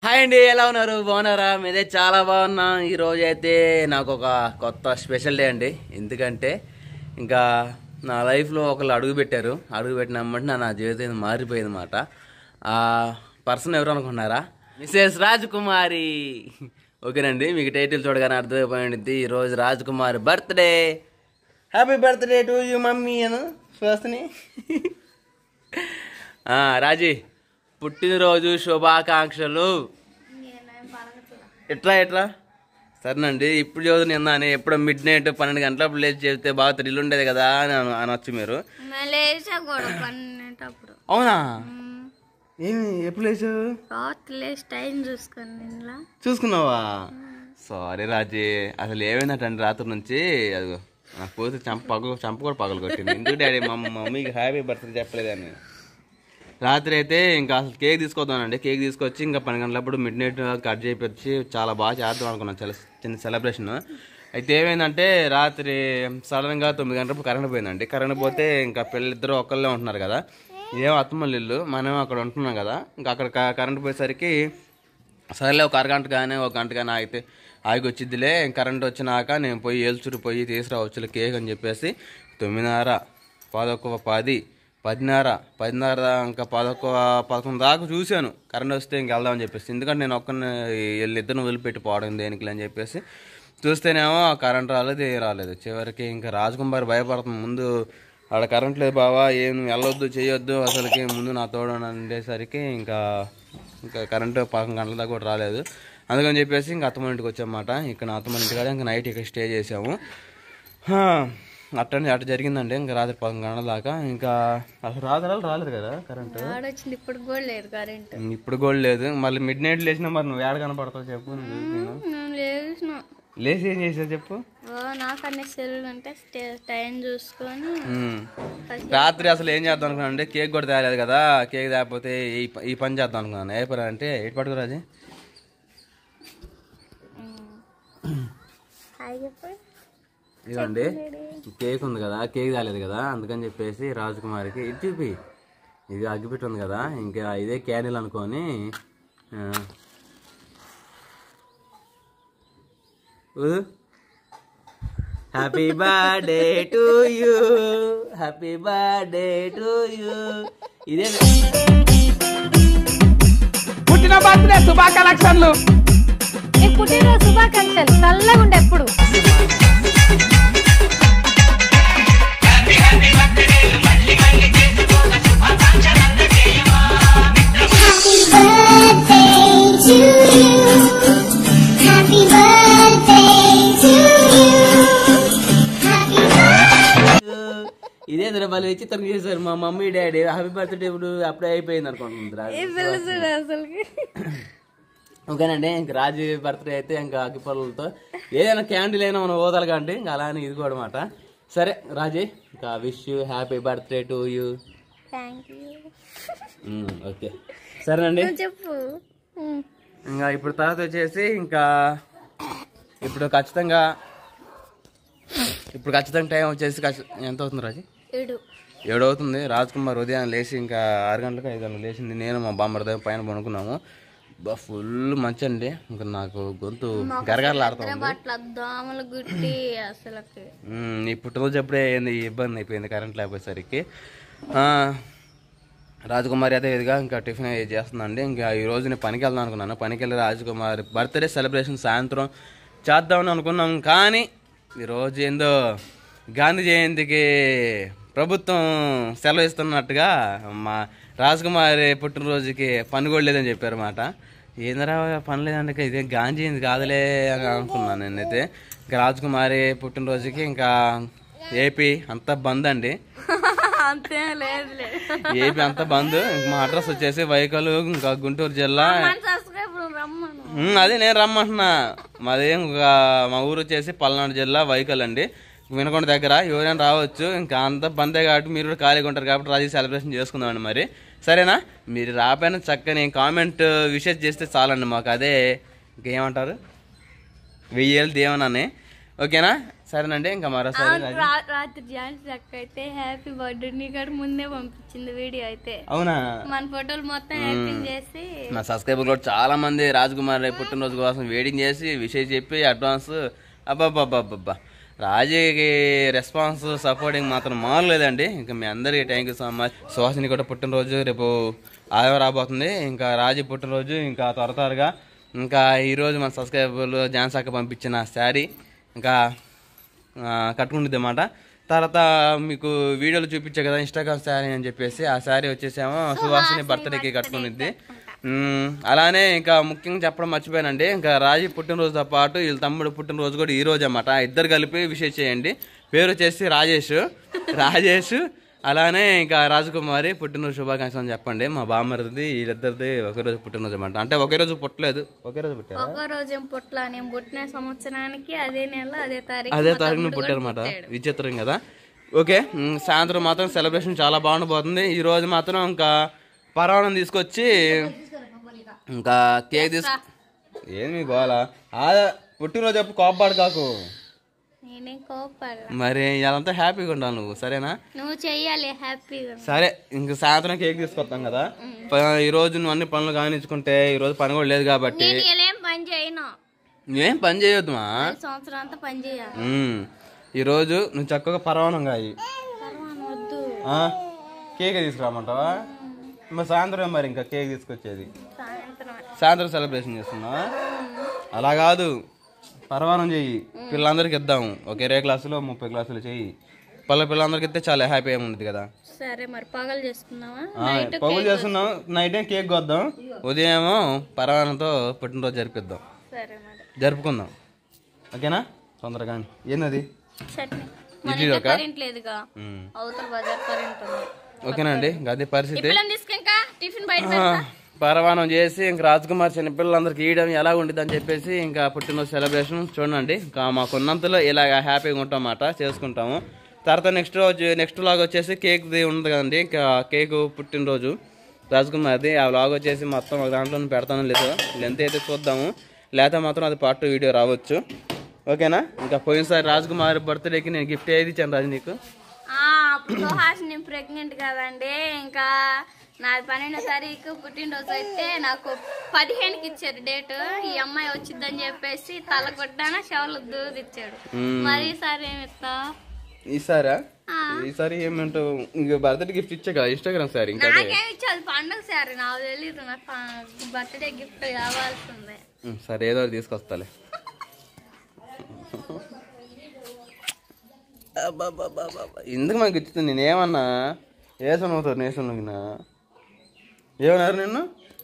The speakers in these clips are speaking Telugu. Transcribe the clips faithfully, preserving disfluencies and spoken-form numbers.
హాయ్ అండి, ఎలా ఉన్నారు? బాగున్నారా? మీదే చాలా బాగున్నా. ఈరోజు అయితే నాకు ఒక కొత్త స్పెషల్ డే అండి. ఎందుకంటే ఇంకా నా లైఫ్లో ఒకళ్ళు అడుగు పెట్టారు. అడుగు పెట్టినమ్మంటే నా జీవితం మారిపోయింది అన్నమాట. ఆ పర్సన్ ఎవరు అనుకున్నారా? మిసెస్ రాజకుమారి. ఓకేనండి, మీకు టైటిల్ చూడగానే అర్థమైపోయింది. ఈరోజు Rajakumari birthday. Happy birthday to you mummy అను ఫస్ట్ని. రాజీ, పుట్టినరోజు శుభాకాంక్షలు. ఎట్లా ఎట్లా సరేనండి. ఇప్పుడు చదువు నిన్నానే ఎప్పుడో మిడ్ నైట్ పన్నెండు గంటలప్పుడు లేచి చెప్తే బాగా థ్రిల్ ఉండేది కదా అని అనొచ్చు మీరు. అవునా? ఏమి ఎప్పుడు లేచావు? చూసుకున్నావా? సారీ రాజీ, అసలు ఏమైందంటే రాత్రి నుంచి అది నాకు పోతే చంప పగలు చంప కూడా పగలు కొట్టింది. ఎందుకు డాడీ మా మమ్మీకి హ్యాపీ బర్త్డే చెప్పలేదని. రాత్రి అయితే ఇంకా అసలు కేక్ తీసుకొద్దానండి. కేక్ తీసుకొచ్చి ఇంకా పన్నెండు గంటలప్పుడు మిడ్ నైట్ కట్ చేయించి చాలా బాగా చేద్దాం అనుకున్నాను, చాలా చిన్న సెలబ్రేషన్. అయితే ఏమైందంటే రాత్రి సడన్గా తొమ్మిది గంటలప్పుడు కరెంట్ పోయిందండి. కరెంట్ పోతే ఇంకా పిల్లలిద్దరూ ఒక్కళ్ళే ఉంటున్నారు కదా, ఇదేమో అత్తమ్మల ఇల్లు, మనం అక్కడ ఉంటున్నాం కదా. ఇంకా అక్కడ కరెంట్ పోయేసరికి సరేలే ఒక అరగంట కానీ ఒక గంట కానీ ఆగితే ఆగి వచ్చిద్దిలే, కరెంట్ వచ్చినాక నేను పోయి ఏల్చురు పోయి తీసుకురావచ్చు కేక్ అని చెప్పేసి తొమ్మిదిన్నర పదొక్క పది పదిన్నర పదిన్నర ఇంకా పదొక్క పదకొండు దాకా చూశాను కరెంట్ వస్తే ఇంక వెళ్దామని చెప్పేసి. ఎందుకంటే నేను ఒక్కరిని వీళ్ళిద్దరిని వదిలిపెట్టి పోవడం దేనికి అని చెప్పేసి చూస్తేనేమో కరెంట్ రాలేదు, ఏం రాలేదు. చివరికి ఇంకా రాజకుమారి భయపడుతుంది. ముందు ఆడ కరెంట్ లేదు బావా, ఏం వెళ్ళొద్దు చేయొద్దు అసలుకి, ముందు నా తోడు ఉండేసరికి ఇంకా ఇంకా కరెంటు పదకొండు గంటల దాకా కూడా రాలేదు. అందుకని చెప్పేసి ఇంకా అత్తమ్మ ఇంటికి వచ్చామన్నమాట. ఇక్కడ అత్తమ్మ ఇంటి కాడ ఇంకా నైట్ ఇక్కడ స్టే చేసాము. అట్టండి అట్ట జరిగిందండి. ఇంకా రాత్రి పదకొండు గంటల దాకా ఇంకా అసలు రాత్రి రాలేదు కదా కరెంటు. ఇప్పుడు కూడా లేదు కరెంట్, ఇప్పుడు కూడా లేదు. మళ్ళీ మిడ్ నైట్ లేచినా మరి నువ్వు ఏడ కనపడతావు చెప్పు? లేచి ఏం చేసావు చెప్పు? నాకన్నా సెల్ అంటే టైం చూసుకొని రాత్రి అసలు ఏం చేద్దాం అనుకున్నాను అంటే కేక్ కూడా తేలేదు కదా, కేక్ తేకపోతే ఈ పని చేద్దాం అనుకున్నాను. ఏ పని అంటే ఎటు పట్టుకురాజీ ఇదండి కేక్ ఉంది కదా, కేక్ తేలేదు కదా, అందుకని చెప్పేసి రాజకుమారికి ఇది చూపి, ఇది అగ్గిపెట్టి ఉంది కదా, ఇంకా ఇదే క్యాండిల్ అనుకొని happy birthday to you, happy birthday to you. ఇదే పుట్టిన బర్త్డే శుభాకాంక్షలు. పుట్టిన శుభాకాంక్షలు చల్లగా ఉండే ఎప్పుడు. ఇదే వాళ్ళు విచిత్రం చేశారు మా మమ్మీ డాడీ. హ్యాపీ బర్త్డే ఇప్పుడు అప్పుడే అయిపోయింది అనుకుంటున్నారు. ఓకేనండి, ఇంక రాజు బర్త్డే అయితే ఇంకా అగ్గిపొలతో ఏదైనా క్యాండిల్ అయినా మనం ఓదాలి కండి, ఇంకా అలానే ఇది కూడా అనమాట. సరే రాజీ, ఇంకా wish you happy birthday to you. Okay సరేనండి, చెప్పు. ఇంకా ఇప్పుడు తర్వాత వచ్చేసి ఇంకా ఇప్పుడు ఖచ్చితంగా ఇప్పుడు ఖచ్చితంగా టైం వచ్చేసి ఎంత అవుతుంది రాజీ? ఏడు ఏడు అవుతుంది. రాజ్కుమార్ ఉదయం లేచి ఇంకా ఆరు గంటలకు ఐదు గంటలకు లేచింది. నేను మా బామ్మర్దేవి పైన పనుకున్నాము. బా ఫుల్ మంచి అండి, ఇంకా నాకు గొంతు గరగరలాడుతుంది. ఈ పుట్టినరోజు ఎప్పుడే అయింది, ఇబ్బంది అయిపోయింది కరెంట్ లేకపోయేసరికి. రాజకుమారి అదే విధంగా ఇంకా టిఫిన్ చేస్తుందండి. ఇంకా ఈ రోజు నేను పనికి వెళ్దాం అనుకున్నాను. పనికి వెళ్ళి రాజకుమారి బర్త్డే సెలబ్రేషన్ సాయంత్రం చేద్దామని అనుకున్నాం. కానీ ఈరోజు ఏందో గాంధీ జయంతికి ప్రభుత్వం సెలవు ఇస్తున్నట్టుగా మా రాజకుమారి పుట్టినరోజుకి పని కూడా లేదని చెప్పారు అన్నమాట. ఏందరా పని లేదంటే ఇదే గాంధీ జయంతి కాదులే అని అనుకున్నాను నేనైతే. ఇంకా రాజకుమారి పుట్టినరోజుకి ఇంకా ఏపీ అంతా బంద్ అండి, ఏపీ అంతా బంద్. మా అడ్రస్ వచ్చేసి వైకలు, ఇంకా గుంటూరు జిల్లా. అదే నేను రమ్మంటున్నా. మాది ఇంకా మా ఊరు వచ్చేసి పల్నాడు జిల్లా వైకల్ అండి, వినకొండ దగ్గర. ఎవరైనా రావచ్చు, ఇంకా అంత బందే కాబట్టి మీరు కూడా ఖాళీగా ఉంటారు కాబట్టి రాజీ సెలబ్రేషన్ చేసుకుందామండి. మరి సరేనా? మీరు రాపైన చక్కని కామెంట్ విషెస్ చేస్తే చాలండి మాకు, అదే ఇంకేమంటారు వెయ్యి ఏళ్ళు దేవనని ఓకేనా? సరేనండి, ఇంకా మరోసారి రాత్రి ఝాన్సీ అక్క అయితే హ్యాపీ బర్త్డే నీకు ముందే పంపించింది వీడియో అయితే. అవునా? మన ఫోటోలు మొత్తం ఎడిటింగ్ చేసి నా సబ్స్క్రైబర్ కూడా చాలా మంది రాజకుమార్ పుట్టినరోజు కోసం వెయిటింగ్ చేసి విషయం చెప్పి అడ్వాన్స్ అబ్బాబ్బాబ్బా రాజీకి రెస్పాన్స్ సపోర్టింగ్ మాత్రం మారలేదండి. ఇంకా మీ అందరికీ thank you so much. Suhasini కూడా పుట్టినరోజు రేపు ఆదివారం రాబోతుంది. ఇంకా రాజీ పుట్టినరోజు ఇంకా త్వర త్వరగా. ఇంకా ఈరోజు మన సబ్స్క్రైబర్లు ఝాన్సీ అక్క పంపించిన శారీ ఇంకా కట్టుకుంటుంది అన్నమాట. తర్వాత మీకు వీడియోలు చూపించే కదా ఇన్స్టాగ్రామ్ శారీ అని చెప్పేసి, ఆ శారీ వచ్చేసేమో సుహాసిని బర్త్డేకి కట్టుకునిద్ది. అలానే ఇంకా ముఖ్యంగా చెప్పడం మర్చిపోయానండి, ఇంకా రాజీ పుట్టినరోజుతో పాటు వీళ్ళ తమ్ముడు పుట్టినరోజు కూడా ఈ రోజు అన్నమాట. ఇద్దరు కలిపి విషెస్ చేయండి. పేరు వచ్చేసి రాజేష్ రాజేష్ అలానే ఇంకా రాజకుమారి పుట్టినరోజు శుభాకాంక్షలు అని చెప్పండి. మా బామ్మరిది వీళ్ళిద్దరిది ఒకే రోజు పుట్టినరోజు అన్నమాట. అంటే ఒకే రోజు పుట్టలేదు, ఒకే రోజు పుట్టారు. ఒక రోజు పుట్ల నేను పుట్టిన సంవత్సరానికి అదే నెల అదే తారీఖు అదే తారీఖున పుట్టారన్నమాట. విచిత్రం కదా. ఓకే, సాయంత్రం మాత్రం సెలబ్రేషన్ చాలా బాగుండబోతుంది. ఈ రోజు మాత్రం ఇంకా పరవాణం తీసుకొచ్చి ఇంకా కేక్ తీసు ఏమి గోలా పుట్టినరోజు చెప్పు, కోపాడు కాకు. మరి అదంతా హ్యాపీగా ఉండాలి నువ్వు, సరేనా? నువ్వు చెయ్యాలి హ్యాపీగా. సరే, ఇంక సాయంత్రం కేక్ తీసుకొస్తాం కదా. ఈ రోజు నువ్వు అన్ని పనులు కానిచ్చుకుంటే ఈ రోజు పని కూడా లేదు కాబట్టి నువ్వేం పని చేయొద్దు మా సంవత్సరం అంతా పని చేయాలి. ఈ రోజు నువ్వు చక్కగా పరవానం కాయి కేక్ తీసుకురామంటావా? మరి సాయంత్రం మరి ఇంకా కేక్ తీసుకొచ్చేది సాయంత్రం సెలబ్రేషన్ చేస్తున్నావా? అలా కాదు, పరవానం చెయ్యి, పిల్లలందరికి ఇద్దాము. ఒకే రే క్లాసులో ముప్పై క్లాసులు చెయ్యి. పల్ల పిల్లలందరికి ఇస్తే చాలా హ్యాపీ ఏముంది కదా. సరే మరి పగలు చేసుకుందామా? పగులు చేస్తున్నాం, నైట్ కేక్ కొద్దాం, ఉదయం ఏమో పరవానంతో పుట్టినరోజు జరిపిద్దాం. జరుపుకుందాం, ఓకేనా? తొందరగా ఏంది ఇడ్లీ ఒక ఓకేనండి. అదే పరిస్థితి. పరవానం చేసి ఇంకా రాజకుమార్ చిన్నపిల్లలందరికి ఇవ్వడం ఎలా ఉండేది అని చెప్పేసి ఇంకా పుట్టినరోజు సెలబ్రేషన్ చూడండి. ఇంకా మాకున్నంతలో ఇలాగ హ్యాపీగా ఉంటాం అన్నమాట, చేసుకుంటాము. తర్వాత నెక్స్ట్ రోజు నెక్స్ట్ లాగ్ వచ్చేసి కేక్ ఉంది కదండి, ఇంకా కేక్ పుట్టినరోజు రాజకుమార్ది. ఆ లాగ్ వచ్చేసి మొత్తం ఒక దాంట్లో పెడతాను లేదు, లెంత్ అయితే చూద్దాము, లేకపోతే మాత్రం అది పార్ట్ వీడియో రావచ్చు. ఓకేనా? ఇంకా పోయినసారి రాజకుమార్ బర్త్డేకి నేను గిఫ్ట్ ఏది ఇచ్చాను రాజు నీకు? నేను ప్రెగ్నెంట్ కదండి, ఇంకా నాది పన్నెండో తారీఖు పుట్టినరోజు అయితే నాకు పదిహేనుకి ఇచ్చారు డేట్. ఈ అమ్మాయి వచ్చిందని చెప్పేసి తల కొట్టాన షవలు దూది ఇచ్చాడు. మరి ఈసారి ఏమి ఇస్తా? ఈసారా? ఈసారి ఏమంటావు? ఇంకా బర్త్డే గిఫ్ట్ ఇచ్చా కదా ఇన్స్టాగ్రామ్ సారీ. ఇంకా నాకేమి ఇచ్చాది పండుగ సారీ, నాకు తెలీదు. నాకు బర్త్డే గిఫ్ట్ కావాల్సిందే. సరే, ఏదో తీసుకొస్తాలే. ఎందుకు మాకు ఇచ్చుతుంది? నేనేమన్నా వేసాను అవుతారు నేసన్నా ఏమన్నారు నిన్ను?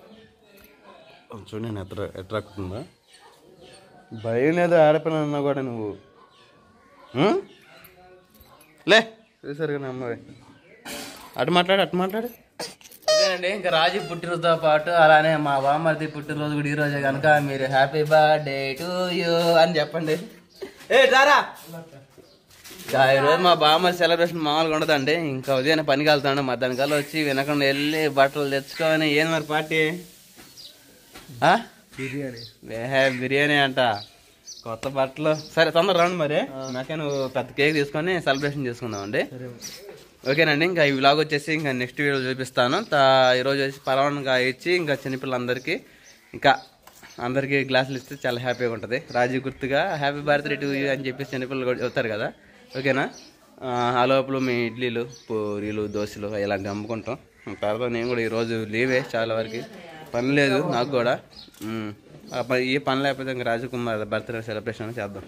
చూడు నేను ఎట్లా ఎట్రాక్తుందా భయం లేదు ఆడపిల్ల అన్నా కూడా నువ్వు లే చూసారు కదా అమ్మాయి. అటు మాట్లాడు అటు మాట్లాడు. అదేనండి, ఇంకా రాజీ పుట్టినరోజుతో పాటు అలానే మా బామ్మర్ది పుట్టినరోజు కూడా ఈరోజే కనుక మీరు హ్యాపీ బర్త్డే టు యూ అని చెప్పండి. ఏ రారా, ఈరోజు మా బామ్మ సెలబ్రేషన్ మామూలుగా ఉండదండి. ఇంకా ఉదయం పనికి వెళ్తాడు, మధ్యాహ్నం కల్లా వచ్చి వినకుండా వెళ్ళి బట్టలు తెచ్చుకొని ఏం మరి పార్టీ బిర్యానీ బిర్యానీ అంట, కొత్త బట్టలు. సరే తొందర రండి మరి, నాకే నువ్వు పెద్ద కేక్ తీసుకొని సెలబ్రేషన్ చేసుకుందాం అండి. ఓకేనండి, ఇంకా ఈ వ్లాగ్ వచ్చేసి ఇంకా నెక్స్ట్ వీడియో చూపిస్తాను. ఈరోజు వచ్చి పరవానంగా ఇచ్చి ఇంకా చిన్నపిల్లలందరికీ ఇంకా అందరికీ గ్లాసులు ఇస్తే చాలా హ్యాపీగా ఉంటుంది. రాజీ గుర్తుగా హ్యాపీ బర్త్డే టు యూ అని చెప్పేసి చిన్నపిల్లలు కూడా చెప్తారు కదా. ఓకేనా? ఆ లోపల మీ ఇడ్లీలు పూరీలు దోశలు ఇలాంటివి అమ్ముకుంటాం. తర్వాత నేను కూడా ఈరోజు లీవే, చాలా వరకు పని లేదు నాకు కూడా. ఈ పని లేకపోతే ఇంకా రాజకుమార్ బర్త్డే సెలబ్రేషన్ చేద్దాం.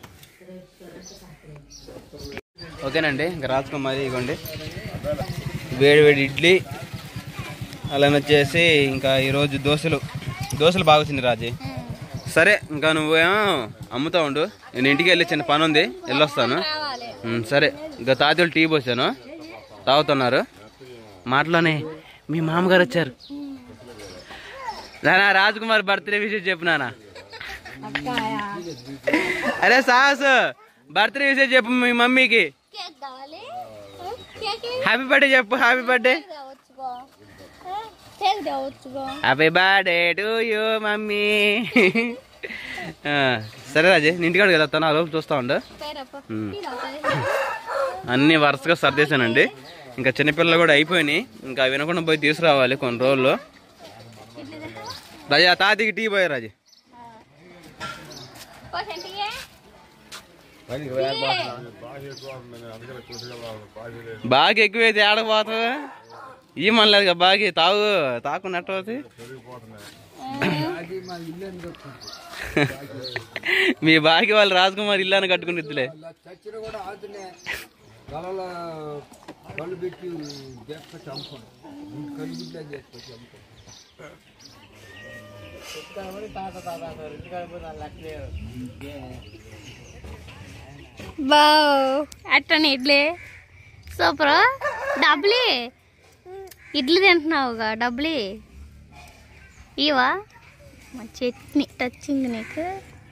ఓకేనండి, ఇంకా రాజకుమారి ఇవ్వండి వేడి వేడి ఇడ్లీ, అలానే వచ్చేసి ఇంకా ఈరోజు దోశలు దోశలు బాగా వచ్చింది రాజీ. సరే, ఇంకా నువ్వేమో అమ్ముతా ఉండు, నేను ఇంటికి వెళ్ళి చిన్న పని ఉంది, వెళ్ళొస్తాను. సరే, ఇంకా తాతలు టీ పోసాను, తాగుతున్నారు. మాటలోనే మీ మామగారు వచ్చారు. నానా రాజకుమార్ బర్త్డే విషయం చెప్పు నానా. అరే సాహస్, బర్త్డే విషయం చెప్పు మీ మమ్మీకి. హ్యాపీ బర్త్డే చెప్పు. Happy birthday. Happy birthday to you mummy. సరే రాజే నీ ఇంటికాడికి వెళ్తాను ఆ లోపు చూస్తా ఉండు. అన్నీ వరుసగా సర్దేశానండి. ఇంకా చిన్నపిల్లలు కూడా అయిపోయినాయి. ఇంకా వినకుండా పోయి తీసుకురావాలి కొన్ని రోజుల్లో. రాజా తాతకి టీ పోయా రాజే. బాగా ఎక్కువైతే ఆడకపోతావు ఈ మనలేదు బాగా తాగు తాకుండా ఎట్టవుతుంది. మీ బాకి వాళ్ళు రాజకుమార్ ఇల్లు అని కట్టుకుని ఇద్దులే. బావ్ అట్టని ఇడ్లీ సూపర్. డబ్బులి ఇడ్లీ తింటున్నావుగా డబ్బులి ఇవా మా చట్నీ టచ్చింది నీకు.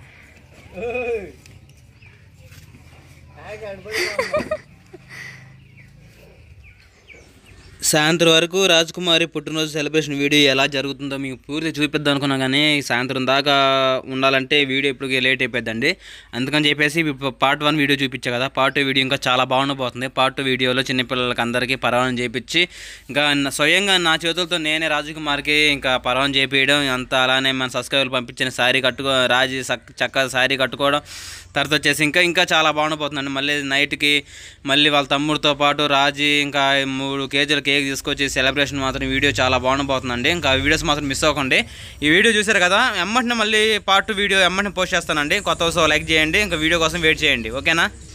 సాయంత్రం వరకు రాజకుమారి పుట్టినరోజు సెలబ్రేషన్ వీడియో ఎలా జరుగుతుందో మీకు పూర్తి చూపిద్దాం అనుకున్నా కానీ సాయంత్రం దాకా ఉండాలంటే వీడియో ఇప్పుడు లేట్ అయిపోద్దండి. అందుకని చెప్పేసి పార్ట్ వన్ వీడియో చూపించా కదా, పార్ట్ టూ వీడియో ఇంకా చాలా బాగుండిపోతుంది. పార్ట్ టూ వీడియోలో చిన్నపిల్లలకి అందరికీ పరవానం చేయించి ఇంకా స్వయంగా నా చేతులతో నేనే రాజకుమారికి ఇంకా పరవానం చేయించడం అంతా, అలానే మన సబ్స్క్రైబర్లు పంపించిన శారీ కట్టుకో రాజీ చక్కగా శారీ కట్టుకోవడం, తర్వాత వచ్చేసి ఇంకా ఇంకా చాలా బాగుండిపోతుందండి. మళ్ళీ నైట్కి మళ్ళీ వాళ్ళ తమ్ముడితో పాటు రాజీ ఇంకా మూడు కేజీల కేక్ తీసుకొచ్చి సెలబ్రేషన్ మాత్రం వీడియో చాలా బాగుండిపోతుందండి. ఇంకా వీడియోస్ మాత్రం మిస్ అవ్వకండి. ఈ వీడియో చూసారు కదా, ఎమ్మటిని మళ్ళీ పార్ట్ టూ వీడియో ఎమ్మటిని పోస్ట్ చేస్తానండి. కొత్త లైక్ చేయండి, ఇంకా వీడియో కోసం వెయిట్ చేయండి. ఓకేనా?